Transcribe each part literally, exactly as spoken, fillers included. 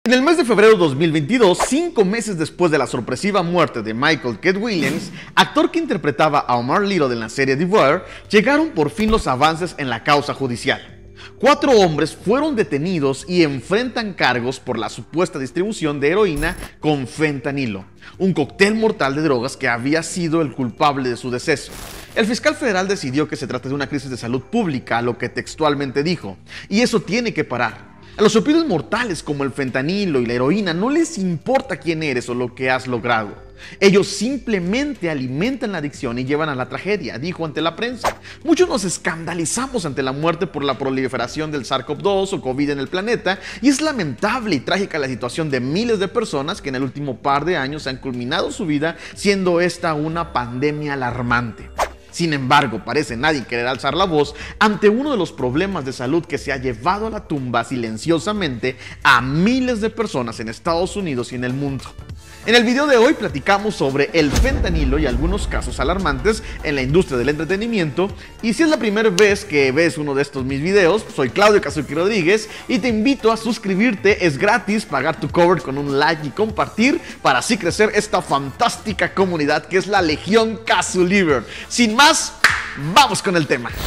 En el mes de febrero de dos mil veintidós, cinco meses después de la sorpresiva muerte de Michael Kidd Williams, actor que interpretaba a Omar Little en la serie The Wire, llegaron por fin los avances en la causa judicial. Cuatro hombres fueron detenidos y enfrentan cargos por la supuesta distribución de heroína con fentanilo, un cóctel mortal de drogas que había sido el culpable de su deceso. El fiscal federal decidió que se trata de una crisis de salud pública, lo que textualmente dijo, y eso tiene que parar. A los opioides mortales como el fentanilo y la heroína no les importa quién eres o lo que has logrado. Ellos simplemente alimentan la adicción y llevan a la tragedia, dijo ante la prensa. Muchos nos escandalizamos ante la muerte por la proliferación del SARS CoV dos o COVID en el planeta, y es lamentable y trágica la situación de miles de personas que en el último par de años han culminado su vida siendo esta una pandemia alarmante. Sin embargo, parece nadie querer alzar la voz ante uno de los problemas de salud que se ha llevado a la tumba silenciosamente a miles de personas en Estados Unidos y en el mundo. En el video de hoy platicamos sobre el fentanilo y algunos casos alarmantes en la industria del entretenimiento. Y si es la primera vez que ves uno de estos mis videos, soy Claudio Kazuki Rodríguez y te invito a suscribirte. Es gratis pagar tu cover con un like y compartir para así crecer esta fantástica comunidad que es la Legión Kazuliver. Sin más, vamos con el tema.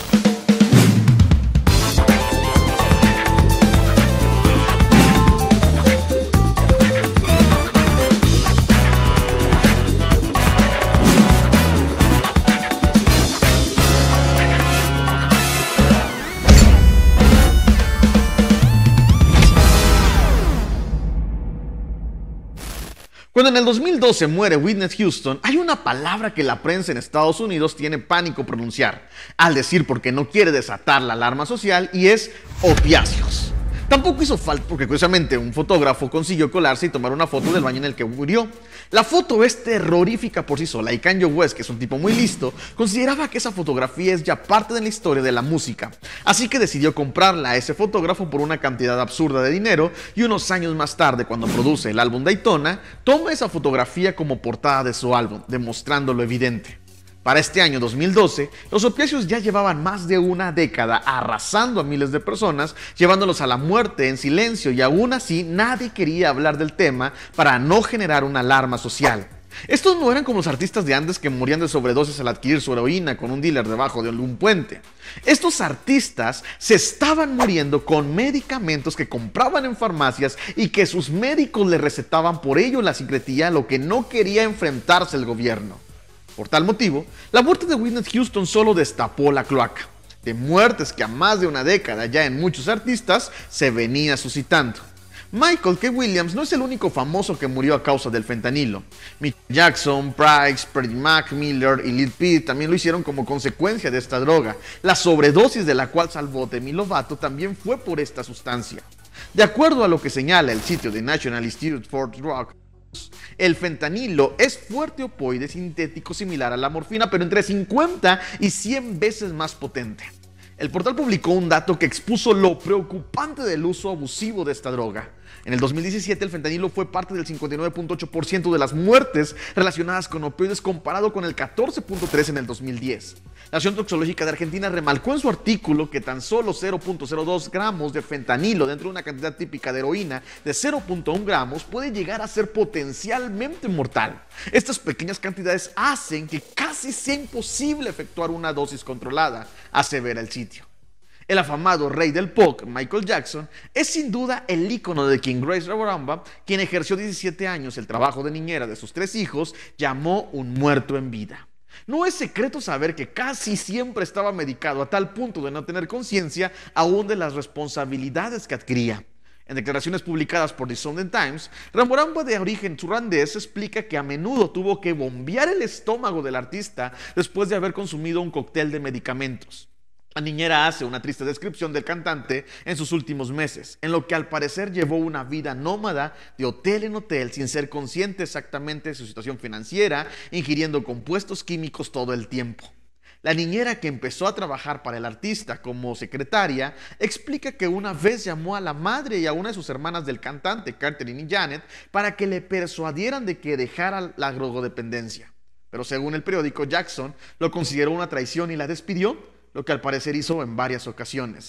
Cuando en el dos mil doce muere Whitney Houston, hay una palabra que la prensa en Estados Unidos tiene pánico pronunciar, al decir porque no quiere desatar la alarma social, y es opiáceos. Tampoco hizo falta porque curiosamente un fotógrafo consiguió colarse y tomar una foto del baño en el que murió. La foto es terrorífica por sí sola y Kanye West, que es un tipo muy listo, consideraba que esa fotografía es ya parte de la historia de la música. Así que decidió comprarla a ese fotógrafo por una cantidad absurda de dinero, y unos años más tarde, cuando produce el álbum Daytona, toma esa fotografía como portada de su álbum, demostrando lo evidente. Para este año dos mil doce, los opiáceos ya llevaban más de una década arrasando a miles de personas, llevándolos a la muerte en silencio, y aún así nadie quería hablar del tema para no generar una alarma social. Estos no eran como los artistas de antes que morían de sobredosis al adquirir su heroína con un dealer debajo de un puente. Estos artistas se estaban muriendo con medicamentos que compraban en farmacias y que sus médicos les recetaban, por ello la secrecía, lo que no quería enfrentarse el gobierno. Por tal motivo, la muerte de Whitney Houston solo destapó la cloaca de muertes que a más de una década ya en muchos artistas se venía suscitando. Michael Kidd Williams no es el único famoso que murió a causa del fentanilo. Michael Jackson, Price, Freddie Mac, Miller y Lil Peep también lo hicieron como consecuencia de esta droga. La sobredosis de la cual salvó Demi Lovato también fue por esta sustancia. De acuerdo a lo que señala el sitio de National Institute for Drug, el fentanilo es fuerte opioide sintético similar a la morfina, pero entre cincuenta y cien veces más potente. El portal publicó un dato que expuso lo preocupante del uso abusivo de esta droga. En el dos mil diecisiete, el fentanilo fue parte del cincuenta y nueve punto ocho por ciento de las muertes relacionadas con opioides, comparado con el catorce punto tres por ciento en el dos mil diez. La Asociación Toxicológica de Argentina remarcó en su artículo que tan solo cero punto cero dos gramos de fentanilo dentro de una cantidad típica de heroína de cero punto uno gramos puede llegar a ser potencialmente mortal. Estas pequeñas cantidades hacen que casi sea imposible efectuar una dosis controlada, asevera el sitio. El afamado rey del pop, Michael Jackson, es sin duda el ícono de quien Grace Ramoramba, quien ejerció diecisiete años el trabajo de niñera de sus tres hijos, llamó un muerto en vida. No es secreto saber que casi siempre estaba medicado a tal punto de no tener conciencia aún de las responsabilidades que adquiría. En declaraciones publicadas por The Sunday Times, Ramoramba, de origen irlandés, explica que a menudo tuvo que bombear el estómago del artista después de haber consumido un cóctel de medicamentos. La niñera hace una triste descripción del cantante en sus últimos meses, en lo que al parecer llevó una vida nómada de hotel en hotel sin ser consciente exactamente de su situación financiera, ingiriendo compuestos químicos todo el tiempo. La niñera, que empezó a trabajar para el artista como secretaria, explica que una vez llamó a la madre y a una de sus hermanas del cantante, Catherine y Janet, para que le persuadieran de que dejara la drogodependencia. Pero según el periódico, Jackson lo consideró una traición y la despidió, lo que al parecer hizo en varias ocasiones.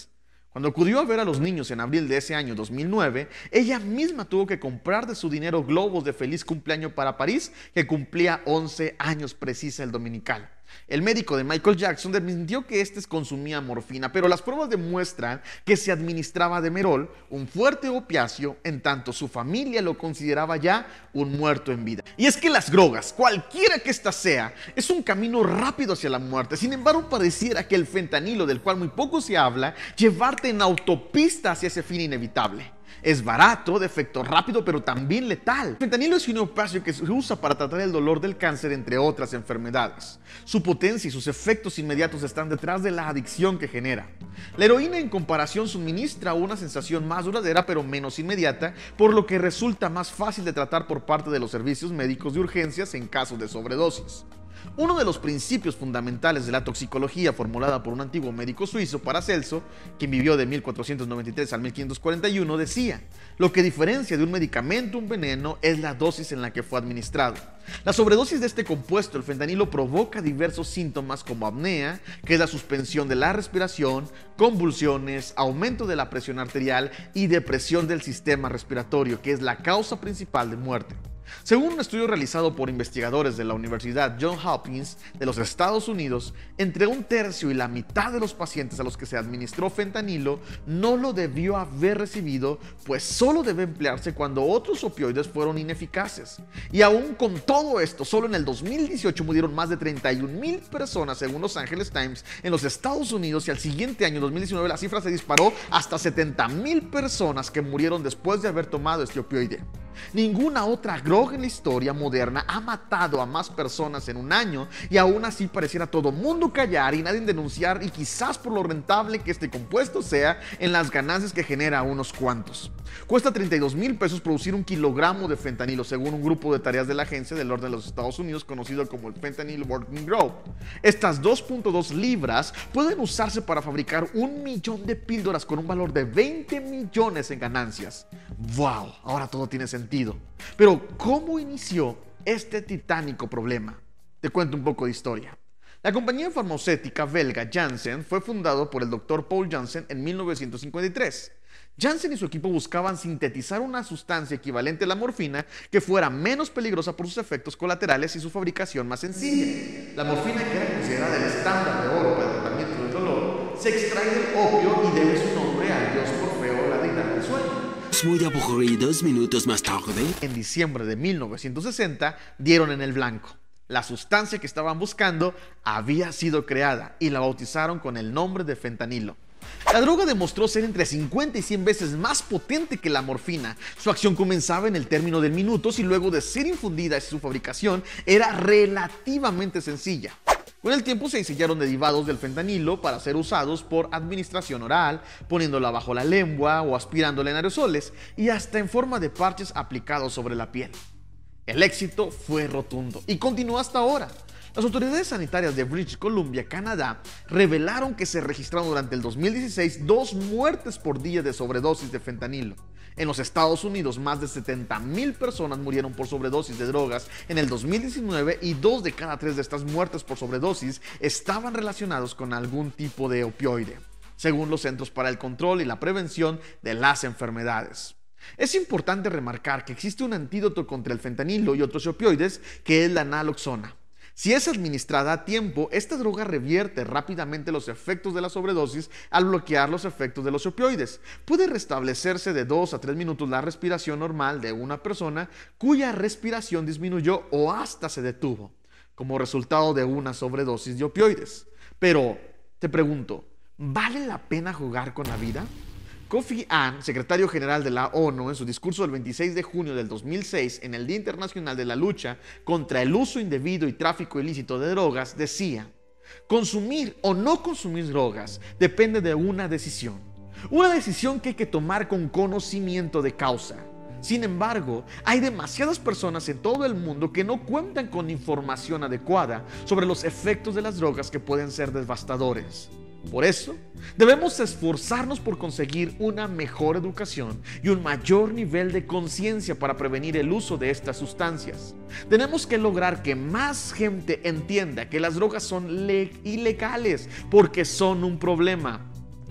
Cuando acudió a ver a los niños en abril de ese año dos mil nueve, ella misma tuvo que comprar de su dinero globos de feliz cumpleaños para París, que cumplía once años precisa el dominical. El médico de Michael Jackson desmintió que éste consumía morfina, pero las pruebas demuestran que se administraba Demerol, un fuerte opiáceo, en tanto su familia lo consideraba ya un muerto en vida. Y es que las drogas, cualquiera que ésta sea, es un camino rápido hacia la muerte. Sin embargo, pareciera que el fentanilo, del cual muy poco se habla, llevarte en autopista hacia ese fin inevitable. Es barato, de efecto rápido, pero también letal. El fentanilo es un opiáceo que se usa para tratar el dolor del cáncer, entre otras enfermedades. Su potencia y sus efectos inmediatos están detrás de la adicción que genera. La heroína, en comparación, suministra una sensación más duradera, pero menos inmediata, por lo que resulta más fácil de tratar por parte de los servicios médicos de urgencias en casos de sobredosis. Uno de los principios fundamentales de la toxicología formulada por un antiguo médico suizo, Paracelso, quien vivió de mil cuatrocientos noventa y tres al mil quinientos cuarenta y uno, decía: lo que diferencia de un medicamento un veneno es la dosis en la que fue administrado. La sobredosis de este compuesto, el fentanilo, provoca diversos síntomas como apnea, que es la suspensión de la respiración, convulsiones, aumento de la presión arterial y depresión del sistema respiratorio, que es la causa principal de muerte. Según un estudio realizado por investigadores de la Universidad Johns Hopkins de los Estados Unidos, entre un tercio y la mitad de los pacientes a los que se administró fentanilo no lo debió haber recibido, pues solo debe emplearse cuando otros opioides fueron ineficaces. Y aún con todo esto, solo en el dos mil dieciocho murieron más de treinta y un mil personas, según Los Angeles Times, en los Estados Unidos, y al siguiente año, dos mil diecinueve, la cifra se disparó hasta setenta mil personas que murieron después de haber tomado este opioide. Ninguna otra droga en la historia moderna ha matado a más personas en un año, y aún así pareciera todo mundo callar y nadie denunciar, y quizás por lo rentable que este compuesto sea en las ganancias que genera a unos cuantos. Cuesta treinta y dos mil pesos producir un kilogramo de fentanilo, según un grupo de tareas de la Agencia del Orden de los Estados Unidos conocido como el Fentanyl Working Group. Estas dos punto dos libras pueden usarse para fabricar un millón de píldoras con un valor de veinte millones en ganancias. ¡Wow! Ahora todo tiene sentido. Pero, ¿cómo inició este titánico problema? Te cuento un poco de historia. La compañía farmacéutica belga Janssen fue fundada por el doctor Paul Janssen en mil novecientos cincuenta y tres. Janssen y su equipo buscaban sintetizar una sustancia equivalente a la morfina que fuera menos peligrosa por sus efectos colaterales y su fabricación más sencilla. La morfina, que era considerada el estándar de oro para el tratamiento del dolor, se extrae del opio y debe su nombre al dios Morfeo, la deidad del sueño. Muy aburridos minutos más tarde. En diciembre de mil novecientos sesenta dieron en el blanco. La sustancia que estaban buscando había sido creada y la bautizaron con el nombre de fentanilo. La droga demostró ser entre cincuenta y cien veces más potente que la morfina. Su acción comenzaba en el término de minutos y luego de ser infundida y su fabricación era relativamente sencilla. Con el tiempo se diseñaron derivados del fentanilo para ser usados por administración oral, poniéndola bajo la lengua o aspirándola en aerosoles, y hasta en forma de parches aplicados sobre la piel. El éxito fue rotundo y continuó hasta ahora. Las autoridades sanitarias de British Columbia, Canadá, revelaron que se registraron durante el dos mil dieciséis dos muertes por día de sobredosis de fentanilo. En los Estados Unidos, más de setenta mil personas murieron por sobredosis de drogas en el dos mil diecinueve, y dos de cada tres de estas muertes por sobredosis estaban relacionados con algún tipo de opioide, según los Centros para el Control y la Prevención de las Enfermedades. Es importante remarcar que existe un antídoto contra el fentanilo y otros opioides, que es la naloxona. Si es administrada a tiempo, esta droga revierte rápidamente los efectos de la sobredosis al bloquear los efectos de los opioides. Puede restablecerse de dos a tres minutos la respiración normal de una persona cuya respiración disminuyó o hasta se detuvo, como resultado de una sobredosis de opioides. Pero, te pregunto, ¿vale la pena jugar con la vida? Kofi Annan, secretario general de la ONU, en su discurso del veintiséis de junio del dos mil seis, en el Día Internacional de la Lucha contra el Uso Indebido y Tráfico Ilícito de Drogas, decía: consumir o no consumir drogas depende de una decisión. Una decisión que hay que tomar con conocimiento de causa. Sin embargo, hay demasiadas personas en todo el mundo que no cuentan con información adecuada sobre los efectos de las drogas, que pueden ser devastadores. Por eso, debemos esforzarnos por conseguir una mejor educación y un mayor nivel de conciencia para prevenir el uso de estas sustancias. Tenemos que lograr que más gente entienda que las drogas son ilegales porque son un problema.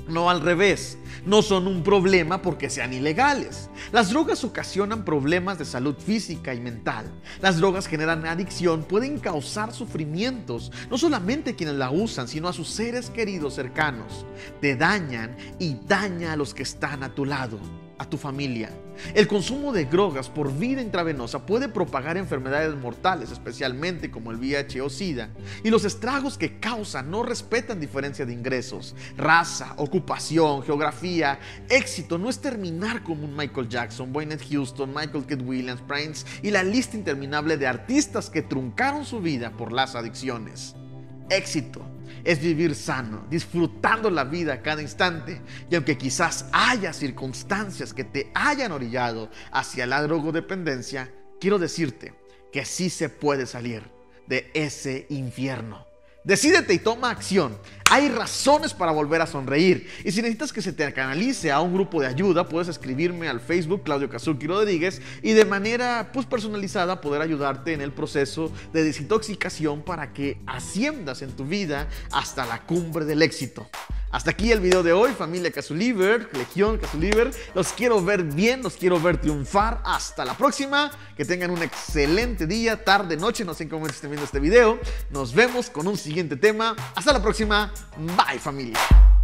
No al revés, no son un problema porque sean ilegales. Las drogas ocasionan problemas de salud física y mental. Las drogas generan adicción, pueden causar sufrimientos, no solamente a quienes la usan, sino a sus seres queridos cercanos. Te dañan y daña a los que están a tu lado, a tu familia. El consumo de drogas por vía intravenosa puede propagar enfermedades mortales, especialmente como el V I H o SIDA, y los estragos que causan no respetan diferencia de ingresos, raza, ocupación, geografía. Éxito no es terminar como un Michael Jackson, Whitney Houston, Michael Kidd Williams, Prince y la lista interminable de artistas que truncaron su vida por las adicciones. Éxito es vivir sano, disfrutando la vida a cada instante, y aunque quizás haya circunstancias que te hayan orillado hacia la drogodependencia, quiero decirte que sí se puede salir de ese infierno. Decídete y toma acción. Hay razones para volver a sonreír. Y si necesitas que se te canalice a un grupo de ayuda, puedes escribirme al Facebook Claudio Kazuki Rodríguez y de manera pues, personalizada poder ayudarte en el proceso de desintoxicación para que asciendas en tu vida hasta la cumbre del éxito. Hasta aquí el video de hoy, familia Cazuliver, Legión Cazuliver. Los quiero ver bien, los quiero ver triunfar. Hasta la próxima. Que tengan un excelente día, tarde, noche. No sé en qué momento estén viendo este video. Nos vemos con un siguiente tema. Hasta la próxima. Bye, familia.